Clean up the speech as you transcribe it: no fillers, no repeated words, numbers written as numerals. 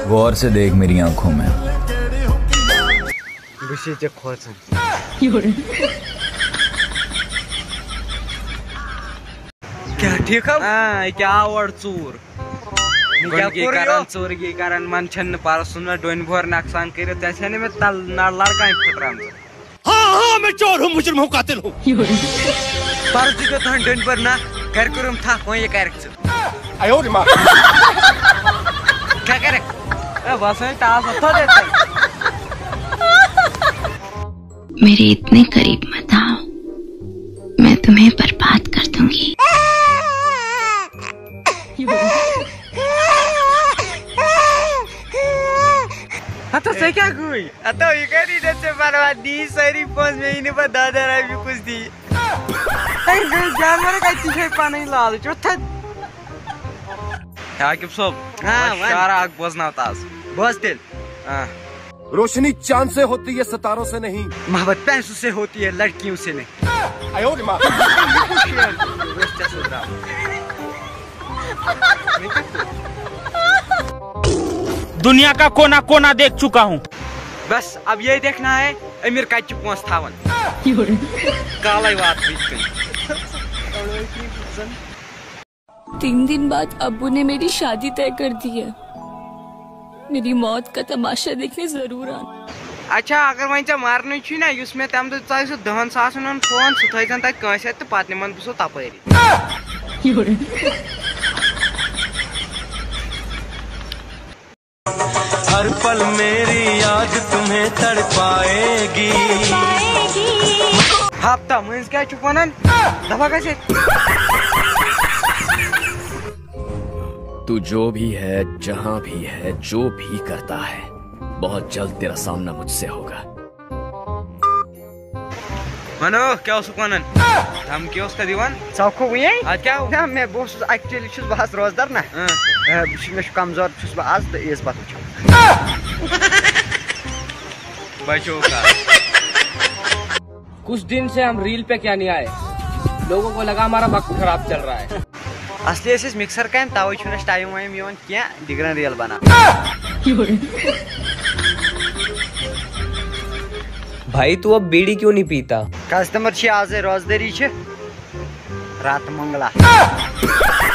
गौर से देख मेरी आंखों में। क्या ठीक है? क्या और चूर चोर कारण मन छन पार सुन डोन भोर नक्सान कर तने में तल लड़का फुटराम। हाँ मैं चोर हूँ, मुजरिम हूँ, कातिल हूँ। पर जो तहन डोन भोर ना कर करम था कोई ये कर आयो रे माँ क्या करे बस में टास तो देते। मेरे इतने करीब मत आओ, मैं तुम्हें बर्बाद कर दूंगी। तो से क्या कोई तो ये करी जैसे बर्बाद दी सारी 5 महीने बाद दादा रा भी कुछ दी जानवर का चीज़ पानी लाल चौथा आकिब साहब। हाँ सारा आग बजना तास बस दिल। हाँ रोशनी चांद से होती है, सितारों से नहीं। मोहब्बत पैसों से होती है, लड़कियों से नहीं। आयो रे माँ दुनिया का कोना कोना देख चुका हूँ। बस अब यही देखना है अमीर का पोस थावन काला बात। 3 दिन बाद अब्बू ने मेरी शादी तय कर दी है। मेरी मौत का तमाशा देखने जरूर आना। अच्छा अगर वह मारन ना उसमें तम दो 10 सास फोन सह थन तस तो पे निमन बसो तपरी। हर पल मेरी याद तुम्हें तड़पाएगी। हफ्ता मज क्या वन दफा कैसे तू जो भी है, जहां भी है, जो भी करता है, बहुत जल्द तेरा सामना मुझसे होगा। मनो क्या सुकन हम क्या उसका दीवान सौखो हुई आज क्या हो? मैं बस एक्चुअली छुस बहस रोजदार ना मैं कमजोर छुस आज तो इस बात बचो का। कुछ दिन से हम रील पे क्या नहीं आए, लोगों को लगा हमारा वक्त खराब चल रहा है। असली ऐसे मिक्सर का तवे छुन टाइम वाइम योन क्या डिग्रन रियल बना। भाई तू अब बीड़ी क्यों नहीं पीता? कस्टमर आज रोजदारी रात मंगला।